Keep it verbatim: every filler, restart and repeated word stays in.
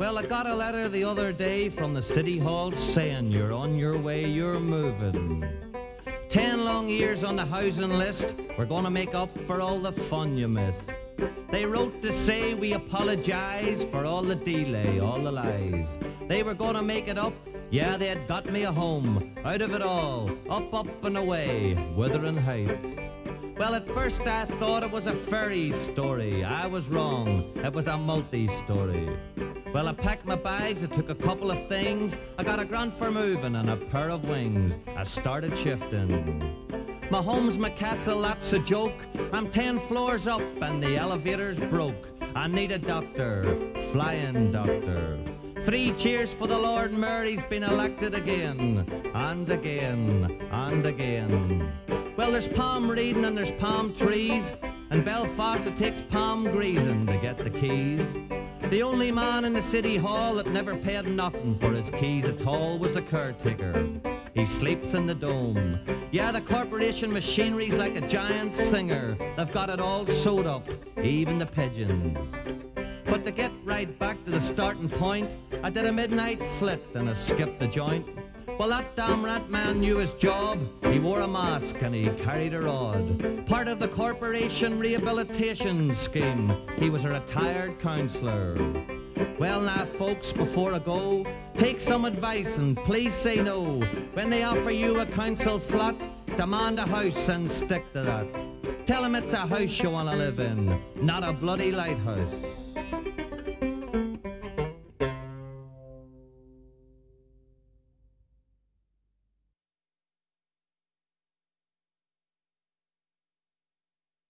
Well, I got a letter the other day from the City Hall saying you're on your way, you're moving. Ten long years on the housing list, we're gonna make up for all the fun you missed. They wrote to say we apologise for all the delay, all the lies. They were gonna make it up, yeah, they had got me a home. Out of it all, up, up and away, Wuthering Heights. Well, at first I thought it was a fairy story. I was wrong, it was a multi-story. Well, I packed my bags, I took a couple of things. I got a grant for moving and a pair of wings. I started shifting. My home's my castle, that's a joke. I'm ten floors up and the elevator's broke. I need a doctor, flying doctor. Three cheers for the Lord Mayor, he's been elected again, and again, and again. Well, there's palm reading and there's palm trees. In Belfast it takes palm greasing to get the keys. The only man in the City Hall that never paid nothing for his keys at all was the caretaker. He sleeps in the dome. Yeah, the corporation machinery's like a giant singer. They've got it all sewed up, even the pigeons. But to get right back to the starting point, I did a midnight flit and I skipped the joint. Well, that damn rat man knew his job. He wore a mask and he carried a rod. Part of the corporation rehabilitation scheme. He was a retired councillor. Well now, folks, before I go, take some advice and please say no. When they offer you a council flat, demand a house and stick to that. Tell them it's a house you want to live in, not a bloody lighthouse.